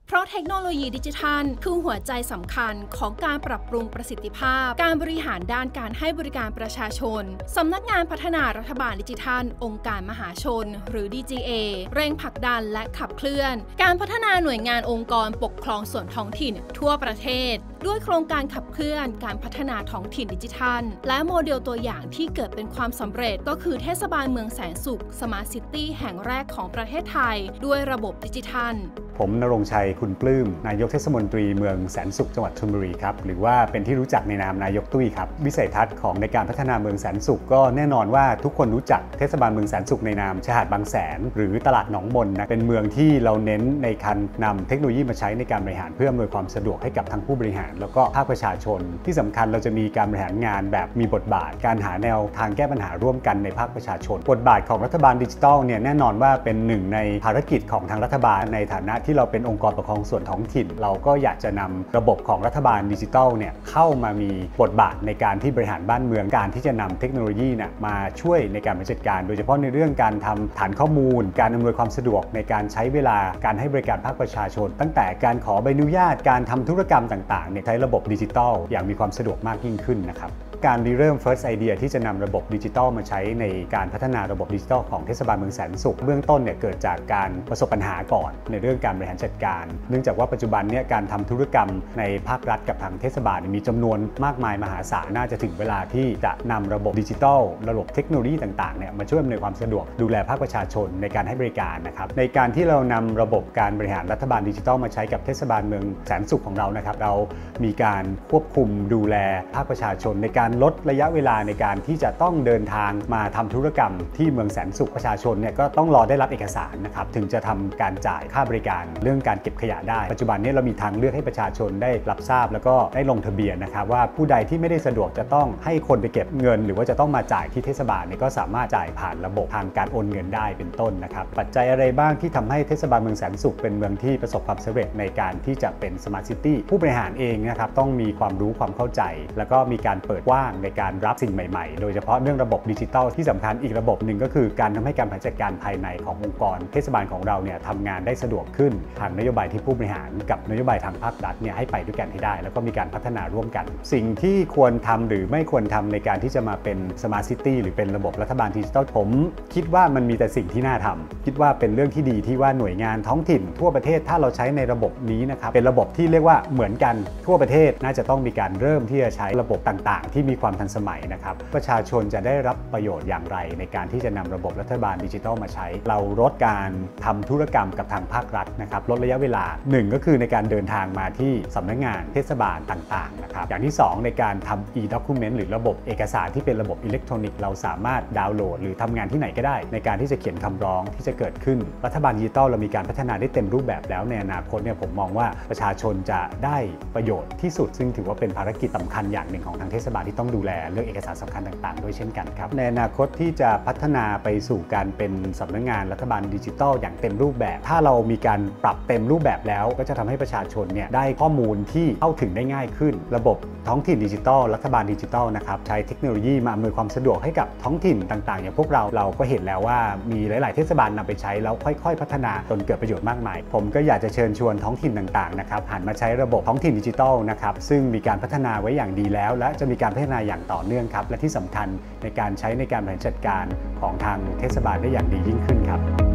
เพราะเทคโนโลยีดิจิทัลคือหัวใจสำคัญของการปรับปรุงประสิทธิภาพการบริหารด้านการให้บริการประชาชนสำนักงานพัฒนารัฐบาลดิจิทัลองค์การมหาชนหรือ DGA เร่งผลักดันและขับเคลื่อนการพัฒนาหน่วยงานองค์กรปกครองส่วนท้องถิ่นทั่วประเทศด้วยโครงการขับเคลื่อนการพัฒนาท้องถิ่นดิจิทัลและโมเดลตัวอย่างที่เกิดเป็นความสำเร็จก็คือเทศบาลเมืองแสนสุข Smart City แห่งแรกของประเทศไทยด้วยระบบดิจิทัลผมณรงค์ชัยคุณปลื้มนายกเทศมนตรีเมืองแสนสุขจังหวัดชลบุรีครับหรือว่าเป็นที่รู้จักในนามนายกตุ้ยครับวิสัยทัศน์ของในการพัฒนาเมืองแสนสุขก็แน่นอนว่าทุกคนรู้จักเทศบาลเมืองแสนสุขในนามชายหาดบางแสนหรือตลาดหนองมนนะเป็นเมืองที่เราเน้นในการนำเทคโนโลยีมาใช้ในการบริหารเพื่ออำนวยความสะดวกให้กับทั้งผู้บริหารแล้วก็ภาคประชาชนที่สำคัญเราจะมีการบริหารงานแบบมีบทบาทการหาแนวทางแก้ปัญหาร่วมกันในภาคประชาชนบทบาทของรัฐบาลดิจิทัลเนี่ยแน่นอนว่าเป็นหนึ่งในภารกิจของทางรัฐบาลในฐานะที่เราเป็นองค์กรปกครองส่วนท้องถิ่นเราก็อยากจะนำระบบของรัฐบาลดิจิทัลเนี่ยเข้ามามีบทบาทในการที่บริหารบ้านเมืองการที่จะนำเทคโนโลยีเนี่ยมาช่วยในการบริหารจัดการโดยเฉพาะในเรื่องการทำฐานข้อมูลการอำนวยความสะดวกในการใช้เวลาการให้บริการภาคประชาชนตั้งแต่การขอใบอนุญาตการทำธุรกรรมต่างๆเนี่ยใช้ระบบดิจิทัลอย่างมีความสะดวกมากยิ่งขึ้นนะครับการริเริ่ม First Idea ที่จะนำระบบดิจิทัลมาใช้ในการพัฒนาระบบดิจิทัลของเทศบาลเมืองแสนสุขเบื้องต้นเนี่ยเกิดจากการประสบปัญหาก่อนในเรื่องการบริหารจัดการเนื่องจากว่าปัจจุบันเนี่ยการทำธุรกรรมในภาครัฐกับทางเทศบาลมีจำนวนมากมายมหาศาลน่าจะถึงเวลาที่จะนำระบบดิจิทัลระบบเทคโนโลยีต่างๆเนี่ยมาช่วยอำนวยความสะดวกดูแลภาคประชาชนในการให้บริการนะครับในการที่เรานำระบบการบริหารรัฐบาลดิจิทัลมาใช้กับเทศบาลเมืองแสนสุขของเรานะครับเรามีการควบคุมดูแลภาคประชาชนในการลดระยะเวลาในการที่จะต้องเดินทางมาทำธุรกรรมที่เมืองแสนสุขประชาชนเนี่ยก็ต้องรอได้รับเอกสารนะครับถึงจะทำการจ่ายค่าบริการเรื่องการเก็บขยะได้ปัจจุบันนี้เรามีทางเลือกให้ประชาชนได้รับทราบแล้วก็ได้ลงทะเบียนนะครับว่าผู้ใดที่ไม่ได้สะดวกจะต้องให้คนไปเก็บเงินหรือว่าจะต้องมาจ่ายที่เทศบาลเนี่ยก็สามารถจ่ายผ่านระบบทางการโอนเงินได้เป็นต้นนะครับปัจจัยอะไรบ้างที่ทำให้เทศบาลเมืองแสนสุขเป็นเมืองที่ประสบความสำเร็จในการที่จะเป็น Smart City ผู้บริหารเองนะครับต้องมีความรู้ความเข้าใจแล้วก็มีการเปิดกว้างในการรับสิ่งใหม่ๆโดยเฉพาะเรื่องระบบดิจิทัลที่สำคัญอีกระบบหนึ่งก็คือการทำให้การบริหารจัดการภายในขององค์กรเทศบาลของเราเนี่ยทำงานได้สะดวกขึ้นทางนโยบายที่ผู้บริหารกับนโยบายทางภาครัฐเนี่ยให้ไปด้วยกันให้ได้แล้วก็มีการพัฒนาร่วมกันสิ่งที่ควรทำหรือไม่ควรทำในการที่จะมาเป็น Smart City หรือเป็นระบบรัฐบาลดิจิทัลผมคิดว่ามันมีแต่สิ่งที่น่าทำคิดว่าเป็นเรื่องที่ดีที่ว่าหน่วยงานท้องถิ่นทั่วประเทศถ้าเราใช้ในระบบนี้นะครับเป็นระบบที่เรียกว่าเหมือนกันทั่วประเทศน่าจะต้องมีการเริ่มที่จะใช้ระบบต่างๆที่มีความทันสมัยนะครับประชาชนจะได้รับประโยชน์อย่างไรในการที่จะนำระบบรัฐบาลดิจิทัลมาใช้เราลดการทำธุรกรรมกับทางภาครัฐนะครับลดระยะเวลา1ก็คือในการเดินทางมาที่สำนักงานเทศบาลต่างๆนะครับอย่างที่2ในการทำ e-document หรือระบบเอกสารที่เป็นระบบอิเล็กทรอนิกส์เราสามารถดาวน์โหลดหรือทำงานที่ไหนก็ได้ในการที่จะเขียนคำร้องที่จะเกิดขึ้นรัฐบาลดิจิทัลเรามีการพัฒนาได้เต็มรูปแบบแล้วในอนาคตเนี่ยผมมองว่าประชาชนจะได้ประโยชน์ที่สุดซึ่งถือว่าเป็นภารกิจสำคัญอย่างหนึ่งของทางเทศบาลที่ต้องดูแลเรื่องเอกสารสำคัญต่างๆด้วยเช่นกันครับในอนาคตที่จะพัฒนาไปสู่การเป็นสำนักงานรัฐบาลดิจิทัลอย่างเต็มรูปแบบถ้าเรามีการปรับเต็มรูปแบบแล้วก็จะทำให้ประชาชนเนี่ยได้ข้อมูลที่เข้าถึงได้ง่ายขึ้นระบบท้องถิ่นดิจิทัลรัฐบาลดิจิทัลนะครับใช้เทคโนโลยีมาอำนวยความสะดวกให้กับท้องถิ่นต่างๆอย่างพวกเราก็เห็นแล้วว่ามีหลายๆเทศบาลนำไปใช้แล้วค่อยๆพัฒนาจนเกิดประโยชน์มากมายผมก็อยากจะเชิญชวนท้องถิ่นต่างๆนะครับหันมาใช้ระบบท้องถิ่นดิจิทัลนะครับซึ่งมีการพัฒนาไว้อย่างดีแล้วและจะมีการพัฒนาอย่างต่อเนื่องครับและที่สำคัญในการใช้ในการบริหารจัดการของทางเทศบาลได้อย่างดียิ่งขึ้นครับ